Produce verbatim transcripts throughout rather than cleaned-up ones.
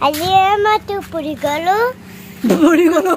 আজি আমাটো পুৰি গলো পুৰি গলো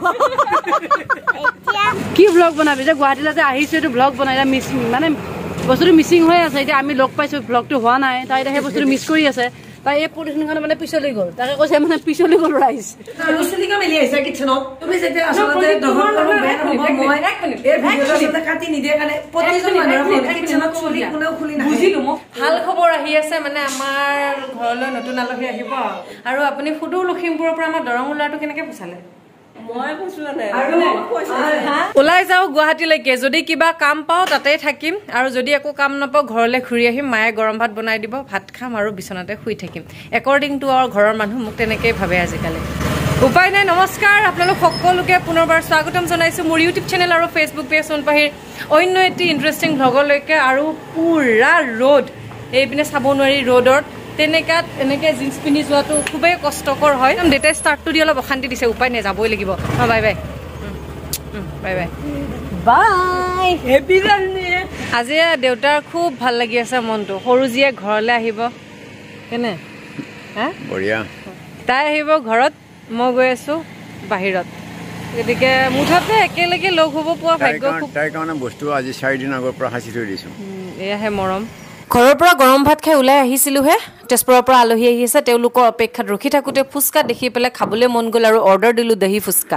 কি ব্লগ বনাবি যে গুৱাহাটীলৈ যে আহিছো এইটো ব্লগ বনাই মিছিং মানে বস্তুটো মিছিং হৈ আছে এতিয়া আমি লগ পাইছো ব্লগটো হোৱা নাই তাই এতিয়া সেই বস্তুটো মিছ কৰি আছে তাই এই পলিথিনখন মানে পিছলৈ গ'ল তাকে কৈছে মানে পিছলৈ গ'ল ৰাইজ ৰচলিকা মেলি আহিছে কিচেনত তুমি যেতিয়া আচলতে দহন কৰিব বেয়া হ'ব মই এই ভিডিঅ'টো যেতিয়া কাটি নিদিয়ে কাৰণে প্ৰতিজন মানুহৰ কিচেনত চলি কোনেও খুলি নাহে বুজিলো মই ভাল খবৰ আহি আছে মানে আমাৰ ঘৰলৈ নতুন আলহী আহিব আৰু আপুনি ফুডু লখিমপুৰৰ পৰা আমাৰ দৰং ওলাটো কেনেকৈ পুছালে মই পুছলা নাই আৰু ওলাই যাও গুৱাহাটীলৈকে যদি কিবা কাম পাওঁ তাতেই থাকিম আৰু যদি একো কাম নাপাওঁ ঘৰলৈ ঘূৰি আহিম মায়ে গৰম ভাত বনাই দিব ভাত খাম আৰু বিচনাতে শুই থাকিম একৰ্ডিং টু আৱাৰ ঘৰৰ মানুহ মোক তেনেকেই ভাবে আজিকালি উপায় নাই নমস্কাৰ আপোনালোক সকলোকে পুনৰবাৰ স্বাগতম জনাইছোঁ মোৰ ইউটিউব চেনেল আৰু ফেচবুক পেজ সোণপাহিৰ অন্য এটি ইণ্টাৰেষ্টিং ভ্লগলৈকে আৰু পুৰা ৰ'দ এইপিনে চাব নোৱাৰি ৰ'দত তেনেকাত এনেকৈ জিন্স পিন্ধি যোৱাটো খুবেই কষ্টকৰ হয় দেউতাই ষ্টাৰ্টটো দি অলপ অশান্তি দিছে উপায় নাই যাবই লাগিব অঁ bye bye bye bye bye happy journey আজি দেউতাৰ খুব ভাল লাগি আছে মনটো সৰু জীয়ে ঘৰলৈ আহিব কেনে হা বঢ়িয়া তাই আহিব ঘৰত মই গৈ আছোঁ বাহিৰত গতিকে মুঠতে একেলগে লগ হ'ব পোৱা ভাগ্য খুব তাইৰ কাৰণে বস্তু আজি চাৰিদিন আগৰ পৰা সাঁচি থৈ দিছোঁ এয়াহে মৰম ঘৰৰ পৰা গৰম ভাত খাই ওলাই আহিছিলোঁহে তেজপুৰৰ পৰা আলহী আহি আছে তেওঁলোকৰ অপেক্ষাত ৰখি থাকোঁতে ফুচকা দেখি পেলাই খাবলৈ মন গ'ল আৰু অৰ্ডাৰ দিলোঁ দহি ফুচকা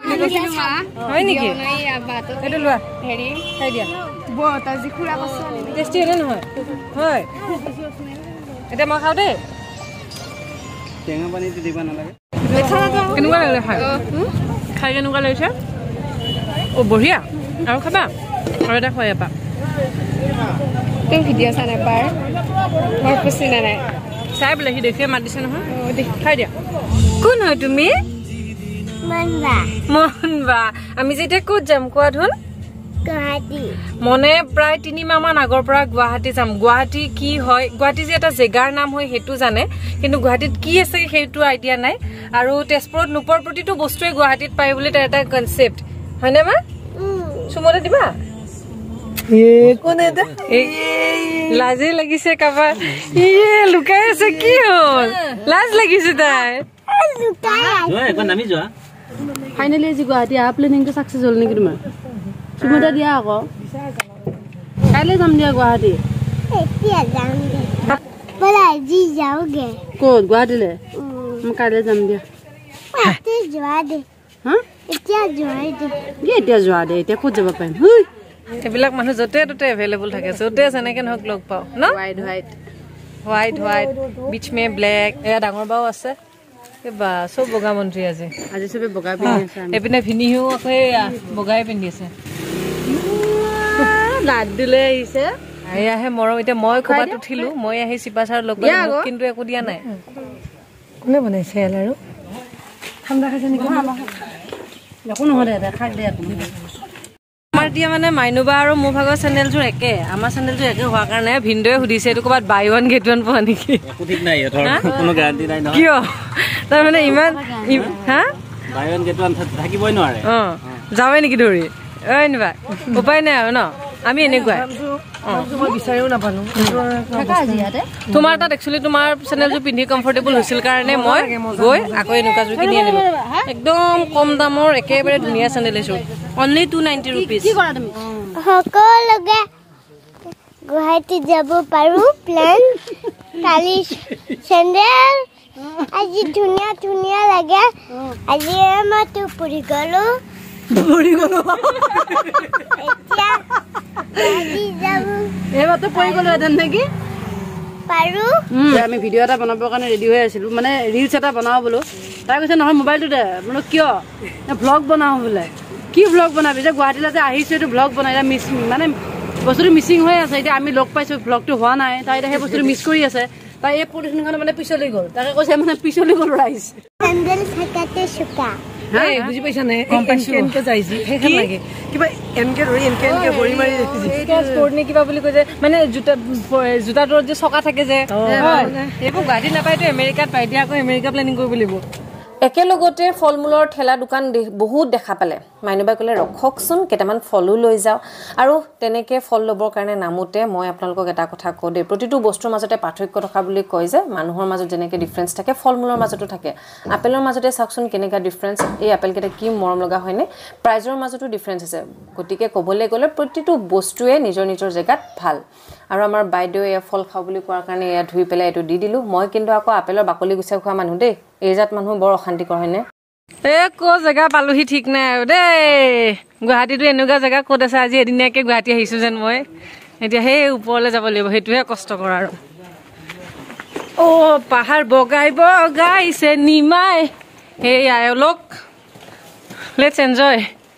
হয় নেকি এইটো লোৱা হেৰি খাই দিয়া টেষ্টি হ'লে নহয় হয় এতিয়া মই খাওঁ দেই টেঙা পানীটো দিব নালাগে কেনেকুৱা লাগিলে খাই খাই কেনেকুৱা লাগিছে অ' বঢ়িয়া আৰু খাবা আৰু এটা খুৱাই এপা তুমি ভিডিঅ' চাই নাপাৰ মই খুচি নাই চাই বোলে সি দেখিয়ে মাত দিছে নহয় খাই দিয়া কোন হয় তুমি মনবা মনবা আমি যে এতিয়া ক'ত যাম কোৱা ধোন গুৱাহাটী মনে প্ৰায় তিনিমাহ মান আগৰ পৰা গুৱাহাটী যাম গুৱাহাটী কি হয় গুৱাহাটী যে এটা জেগাৰ নাম হয় সেইটো জানে কিন্তু গুৱাহাটীত কি আছে সেইটো আইডিয়া নাই আৰু তেজপুৰত নোপোৱাৰ প্ৰতিটো বস্তুৱে গুৱাহাটীত পায় বুলি তাৰ এটা কনচেপ্ট হয়নে মা চুমতে দিবা লাজে লাগিছে কাবাৰ ইয়ে লুকাই আছে কি হ'ল লাজ লাগিছে তাই নামি যোৱা ফাইনেলি আজি গুৱাহাটী অহা প্লেনিংটো ছাকচেছ হ'ল নেকি তোমাৰ চুমতে দিয়া আকৌ কাইলৈ যাম দিয়া গুৱাহাটী এতিয়া যাম দে বলা আজি যাওগে ক'ত গুৱাহাটীলৈ মই কাইলৈ যাম দিয়া এতিয়া যোৱা দে হা এতিয়া যোৱা দে কি এতিয়া যোৱা দে এতিয়া ক'ত যাব পাৰিম এইবিলাক মানুহ য'তে ত'তে এভেইলেবল থাকে য'তে যেনেকে নহওক লগ পাওঁ ন white white white white beach মে ব্লেক এয়া ডাঙৰ বাও আছে বা চব বগা মন্ত্ৰী আজি আজি চবে বগা পিন্ধি আছে এইপিনে ভিনিহিও আকৌ এয়া বগাই পিন্ধি আছে লাডুলৈ আহিছে এয়াহে মৰম এতিয়া মই ক'ৰবাত উঠিলো মই আহি চিপাচাৰ লগ পালোঁ কিন্তু একো দিয়া নাই কোনে বনাইছে আৰু ঠাণ্ডা খাইছে নেকি একো নহয় দে খাই দে একো আমাৰ এতিয়া মানে মাইনুবা আৰু মোৰ ভাগৰ চেনেলযোৰ একে আমাৰ চেনেলযোৰ একে হোৱাৰ কাৰণে ভিনদেউৱে সুধিছে এইটো ক'ৰবাত বাই ওৱান গেট ওৱান পোৱা নেকি কিয় তাৰমানে ইমান হা বাই ওৱান গেট ওৱান থাকিবই নোৱাৰে অঁ যাওঁৱে নেকি ধৰি ঐ নিবা উপায় নাই আৰু ন আমি এনেকুৱাই বিচাৰিও নাপালো তোমাৰ তাত একচুৱেলি তোমাৰ চেনেলযোৰ পিন্ধি কমফৰ্টেবল হৈছিল কাৰণে মই গৈ আকৌ এনেকুৱাযোৰ কিনি আনিলোঁ একদম কম দামৰ একেবাৰে ধুনীয়া চেনেল এযোৰ অনলি টু নাইণ্টি ৰুপিজ সকলোকে গুৱাহাটী যাব পাৰো প্লেন কালি চেণ্ডেল আজি ধুনীয়া ধুনীয়া লাগে আজি আমাটো পুৰি গলো পৰি গলো এতিয়া আজি যাব এইবাৰতো পৰি গলো এদিন নেকি পাৰো আমি ভিডিঅ' এটা বনাবৰ কাৰণে ৰেডি হৈ আছিলোঁ মানে ৰিলছ এটা বনাওঁ বোলো তাই কৈছে নহয় মোবাইলটো দে বোলো কিয় ভ্লগ বনাওঁ বোলে কি ভ্লগ বনাবি যে গুৱাহাটীলৈ যে আহিছোঁ এইটো ভ্লগ বনাই এতিয়া মিছ মানে বস্তুটো মিছিং হৈ আছে এতিয়া আমি লগ পাইছোঁ ভ্লগটো হোৱা নাই তাই এতিয়া সেই বস্তুটো মিছ কৰি আছে তাই এই পলিথিনখন মানে পিছলৈ গ'ল তাকে কৈছে মানে পিছলৈ গ'ল ৰাইজ চেণ্ডেল থাকাতে চোকা বুজি পাইছা নে এনকে যাইছি সেইখন লাগে কিবা এনকে ধৰি এনকে এনকে ভৰি মাৰি স্পৰ্ট নে কিবা বুলি কৈ যে মানে জোতা জোতাটোত যে চকা থাকে যে এইবোৰ গুৱাহাটীত নাপায়তো আমেৰিকাত পাই এতিয়া আকৌ আমেৰিকা প্লেনিং কৰিব লাগিব একেলগতে ফল মূলৰ ঠেলা দোকান বহুত দেখা পালে মাইনুবাই ক'লে ৰখকচোন কেইটামান ফলো লৈ যাওঁ আৰু তেনেকৈ ফল ল'বৰ কাৰণে নামোতে মই আপোনালোকক এটা কথা কওঁ দেই প্ৰতিটো বস্তুৰ মাজতে পাৰ্থক্য থকা বুলি কয় যে মানুহৰ মাজত যেনেকৈ ডিফাৰেঞ্চ থাকে ফল মূলৰ মাজতো থাকে আপেলৰ মাজতে চাওকচোন কেনেকুৱা ডিফাৰেঞ্চ এই আপেলকেইটা কি মৰম লগা হয়নে প্ৰাইজৰ মাজতো ডিফাৰেঞ্চ আছে গতিকে ক'বলৈ গ'লে প্ৰতিটো বস্তুৱে নিজৰ নিজৰ জেগাত ভাল আৰু আমাৰ বাইদেউ এয়া ফল খাওঁ বুলি কোৱাৰ কাৰণে এয়া ধুই পেলাই এইটো দি দিলোঁ মই কিন্তু আকৌ আপেলৰ বাকলি গুচাই খোৱা মানুহ দেই এই জাত মানুহ বৰ অশান্তিকৰ হয়নে এ ক'ৰ জেগা পালোহি ঠিক নাই আৰু দেই গুৱাহাটীতো এনেকুৱা জেগা ক'ত আছে আজি এদিনীয়াকৈ গুৱাহাটী আহিছোঁ যেন মই এতিয়া সেই ওপৰলৈ যাব লাগিব সেইটোহে কষ্টকৰ আৰু অ' পাহাৰ বগাই বগাইছে নিমাই সেই আয়লক লেটছ এনজয়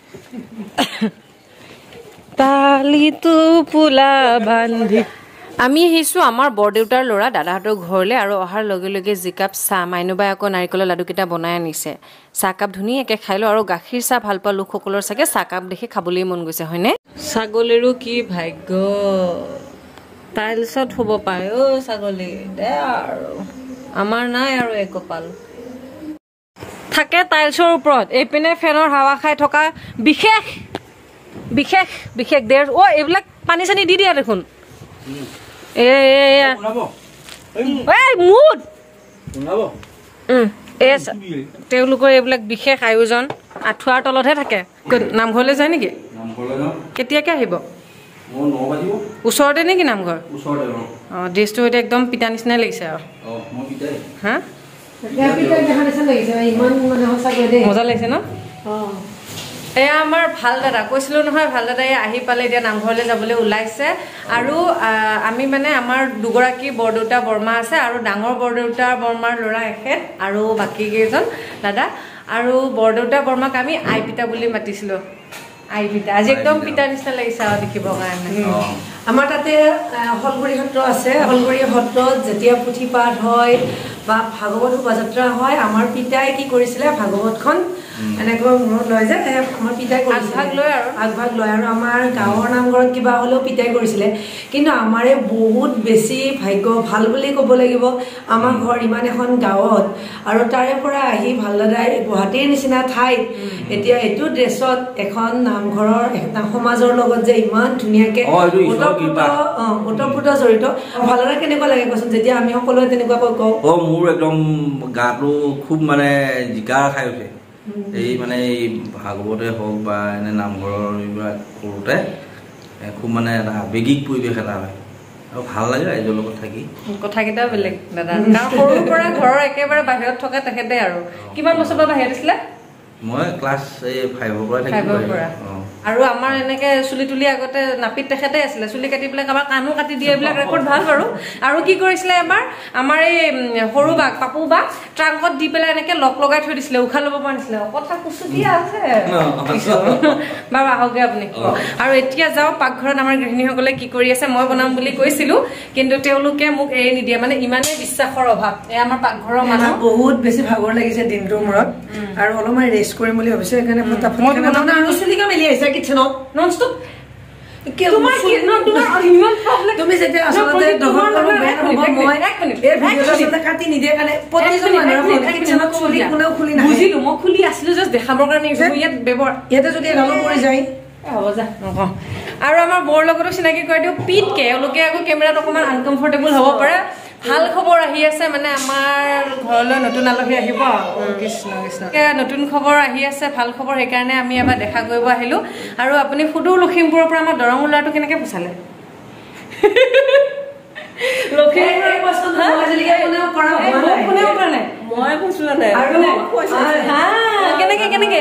তালিটো পোলা বান্ধি আমি আহিছোঁ আমাৰ বৰদেউতাৰ ল'ৰা দাদাহঁতৰ ঘৰলৈ আৰু অহাৰ লগে লগে যিকাপ চাহ মাইনুবাই আকৌ নাৰিকলৰ লাডুকেইটা বনাই আনিছে চাহকাপ ধুনীয়াকৈ খাই লওঁ আৰু গাখীৰ চাহ ভাল পোৱা লোকসকলৰ চাগে চাহকাপ দেখি খাবলৈ মন গৈছে হয়নে ছাগলীৰো কি ভাগ্য টাইলছত শুব পাৰে অ' ছাগলী দে আৰু আমাৰ নাই আৰু এক কপাল থাকে টাইলছৰ ওপৰত এইপিনে ফেনৰ হাৱা খাই থকা বিশেষ বিশেষ বিশেষ দেৰ অ' এইবিলাক পানী চানী দি দিয়া দেখোন তেওঁলোকৰ এইবিলাক বিশেষ আয়োজন আঁঠুৱাৰ তলতহে থাকে নামঘৰলৈ যায় নেকি কেতিয়াকে আহিব ওচৰতে নেকি নামঘৰ অঁ ড্ৰেছটো এতিয়া একদম পিতা নিচিনাই লাগিছে আৰু হা মজা লাগিছে ন এয়া আমাৰ ভাল দাদা কৈছিলোঁ নহয় ভাল দাদাই আহি পালে এতিয়া নামঘৰলৈ যাবলৈ ওলাইছে আৰু আমি মানে আমাৰ দুগৰাকী বৰদেউতা বৰমা আছে আৰু ডাঙৰ বৰদেউতা বৰমাৰ ল'ৰা এখেত আৰু বাকী কেইজন দাদা আৰু বৰদেউতা বৰমাক আমি আই পিতা বুলি মাতিছিলোঁ আই পিতা আজি একদম পিতা নিচিনা লাগিছে আৰু দেখিবৰ কাৰণে আমাৰ তাতে হলগুৰি সত্ৰ আছে হলগুৰি সত্ৰত যেতিয়া পুথি পাঠ হয় বা ভাগৱত শোভাযাত্ৰা হয় আমাৰ পিতাই কি কৰিছিলে ভাগৱতখন এনেকৈ মূৰত লয় যে আমাৰ পিতাই আগভাগ লয় আৰু আগভাগ লয় আৰু আমাৰ গাঁৱৰ নামঘৰত কিবা হ'লেও পিতাই কৰিছিলে কিন্তু আমাৰে বহুত বেছি ভাগ্য ভাল বুলি ক'ব লাগিব আমাৰ ঘৰ ইমান এখন গাঁৱত আৰু তাৰে পৰা আহি ভাল দাদাই গুৱাহাটীৰ নিচিনা ঠাইত এতিয়া এইটো ড্ৰেছত এখন নামঘৰৰ সমাজৰ লগত যে ইমান ধুনীয়াকৈ ওতঃপ্ৰোত জড়িত ভাল দাদা কেনেকুৱা লাগে কচোন যেতিয়া আমি সকলোৱে তেনেকুৱাকৈ কওঁ অ' মোৰ একদম গাটো খুব মানে জিকাৰ খাই উঠে এই মানে এই ভাগৱতে হওক বা এনে নামঘৰৰ এইবিলাক কৰোঁতে খুব মানে এটা আৱেগিক পৰিৱেশ এটা হয় আৰু ভাল লাগে ৰাইজৰ লগত থাকি কথাকেইটাও বেলেগ দাদা কাৰণ সৰুৰ পৰা ঘৰৰ একেবাৰে বাহিৰত থকা তেখেতে আৰু কিমান বছৰ পৰা বাহিৰত আছিলে মই ক্লাছ এই ফাইভৰ পৰা থাকিলোঁ আৰু আমাৰ এনেকৈ চুলি তুলি আগতে নাপিত তেখেতে আছিলে চুলি কাটি পেলাই কাৰোবাৰ কাণো কাটি দিয়ে এইবিলাক ৰেকৰ্ড ভাল বাৰু আৰু কি কৰিছিলে এবাৰ আমাৰ এই সৰু বাঘ পাপু বাঘ ট্ৰাংকত দি পেলাই এনেকৈ লক লগাই থৈ দিছিলে উশাহ ল'ব পৰা নাছিলে কথা কুচুতীয়া আছে বাৰু আহকগৈ আপুনি আৰু এতিয়া যাওঁ পাকঘৰত আমাৰ গৃহিণীসকলে কি কৰি আছে মই বনাম বুলি কৈছিলোঁ কিন্তু তেওঁলোকে মোক এৰি নিদিয়ে মানে ইমানেই বিশ্বাসৰ অভাৱ এই আমাৰ পাকঘৰৰ মানুহ বহুত বেছি ভাগৰ লাগিছে দিনটোৰ মূৰত আৰু অলপমান ৰেষ্ট কৰিম বুলি ভাবিছোঁ সেইকাৰণে মেলি আহিছে কিটচেনত নন ষ্টপ তুমি যেতিয়া আচলতে দহন কৰিব বেয়া নহ'ব মই এই ভিডিঅ'টো আচলতে কাটি নিদিয়ে কাৰণে প্ৰতিজন মানুহৰ কিটচেনত চুলি কোনেও খুলি নাহে বুজিলোঁ মই খুলি আছিলোঁ জাষ্ট দেখাবৰ কাৰণে ইয়াত ব্যৱহাৰ ইয়াতে যদি এডালো পৰি যায় হ'ব যা নকওঁ আৰু আমাৰ বৰ লগতো চিনাকি কৰি দিওঁ পিতকে এওঁলোকে আকৌ কেমেৰাত অকণমান আনকমফৰ্টেবল হ'ব পাৰে ভাল খবৰ আহি আছে মানে আমাৰ ঘৰলৈ নতুন আলহী আহিব কৃষ্ণ কৃষ্ণ নতুন খবৰ আহি আছে ভাল খবৰ সেইকাৰণে আমি এবাৰ দেখা কৰিব আহিলোঁ আৰু আপুনি সুদূৰ লখিমপুৰৰ পৰা আমাৰ দৰং ল'ৰাটো কেনেকৈ পুচালে কেনেকে কেনেকে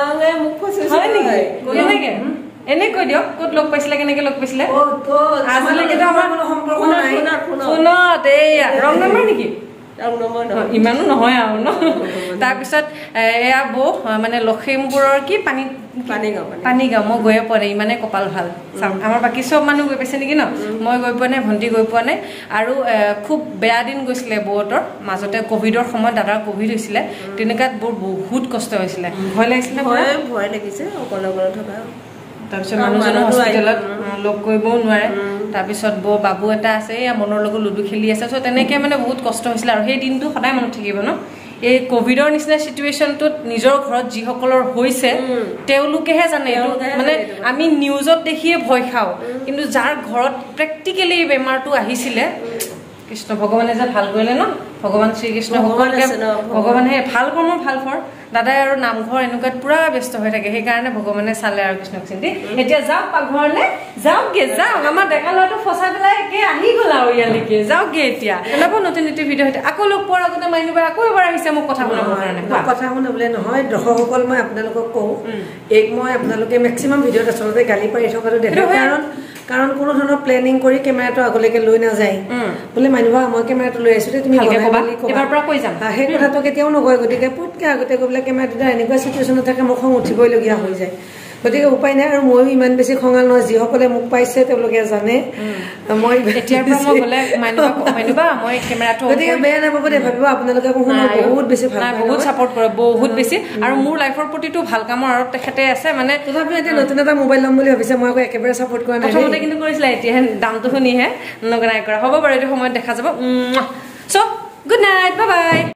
কেনেকে এনে কৈ দিয়ক ক'ত লগ পাইছিলে কেনেকে লগ পাইছিলে আজিলৈকেতো আমাৰ কোনো সম্পৰ্ক নাই ফোনত এইয়া ৰং নম্বৰ নেকি ইমানো নহয় আৰু ন তাৰপিছত এয়া বৌ মানে লখিমপুৰৰ কি পানী পানীগাঁও পানীগাঁও মই গৈয়ে পোৱা নাই ইমানে কপাল ভাল চাম আমাৰ বাকী চব মানুহ গৈ পাইছে নেকি ন মই গৈ পোৱা নাই ভণ্টি গৈ পোৱা নাই আৰু খুব বেয়া দিন গৈছিলে বৌহঁতৰ মাজতে কভিডৰ সময়ত দাদাৰ কভিড হৈছিলে তেনেকুৱাত বৰ বহুত কষ্ট হৈছিলে ভয় লাগিছিলে ভয় লাগিছে অকলে অকলে থকা তাৰপিছত মানুহজনৰ হস্পিটেলত লগ কৰিবও নোৱাৰে তাৰপিছত বৌ বাবু এটা আছে এয়া মনৰ লগত লুডু খেলি আছে চ' তেনেকৈ মানে বহুত কষ্ট হৈছিলে আৰু সেই দিনটো সদায় মনত থাকিব ন এই কোভিডৰ নিচিনা সিচুৱেশনটোত নিজৰ ঘৰত যিসকলৰ হৈছে তেওঁলোকেহে জানে মানে আমি নিউজত দেখিয়ে ভয় খাও কিন্তু যাৰ ঘৰত প্ৰেক্টিক্যালি বেমাৰটো আহিছিলে কৃষ্ণ ভগৱানে যে ভাল কৰিলে ন ভগৱান শ্ৰীকৃষ্ণ সকলোকে ভগৱানে ভাল কৰ্ম ভাল ফৰ দাদাই আৰু নামঘৰ এনেকুৱাত পুৰা ব্যস্ত হৈ থাকে সেইকাৰণে ভগৱানে চালে আৰু কৃষ্ণক চিন্তি এতিয়া যাওক পাকঘৰলে যাওকগে যাওক আমাৰ ডেকা ল'ৰাটো ফচাই পেলাই একে আহি গ'ল আৰু ইয়ালৈকে যাওকগে এতিয়া ওলাব নতুন নতুন ভিডিঅ' হয়তো আকৌ লগ পোৱাৰ আগতে মাইনুবাই আকৌ এবাৰ আহিছে মোক কথা শুনাবৰ কাৰণে কথা শুনাবলৈ নহয় দৰ্শকসকল মই আপোনালোকক কওঁ এক মই আপোনালোকে মেক্সিমাম ভিডিঅ'ত আচলতে গালি পাৰি থকাটো দেখো কাৰণ কাৰণ কোনো ধৰণৰ প্লেনিং কৰি কেমেৰাটো আগলৈকে লৈ নাযায় বোলে মাইনুবা মই কেমেৰাটো লৈ আহিছো তুমি এবাৰ পৰা কৈ যাম সেই কথাটো কেতিয়াও নকয় গতিকে পুটকে আগতে গৈ পেলাই কেমেৰাটো এনেকুৱা চিটুৱেশ্যনত থাকে মোক খং উঠিবইলগীয়া হৈ যায় গতিকে উপায় নাই আৰু ময়ো ইমান বেছি খঙাল নহয় যিসকলে মোক পাইছে তেওঁলোকে জানে মই এতিয়াৰ পৰা মই গ'লে মাইনুবা মই কেমেৰাটো গতিকে বেয়া নাপাব দে ভাবিব আপোনালোকে বহুত বেছি ভাল বহুত ছাপোৰ্ট কৰে বহুত বেছি আৰু মোৰ লাইফৰ প্ৰতিটো ভাল কামৰ আৰু তেখেতে আছে মানে তথাপিও এতিয়া নতুন এটা মোবাইল ল'ম বুলি ভাবিছে মই আকৌ একেবাৰে ছাপোৰ্ট কৰা নাই প্ৰথমতে কিন্তু কৰিছিলে এতিয়াহে দামটো শুনিহে নগনাই কৰা হ'ব বাৰু এইটো সময়ত দেখা যাব চ' গুড নাইট বাই বাই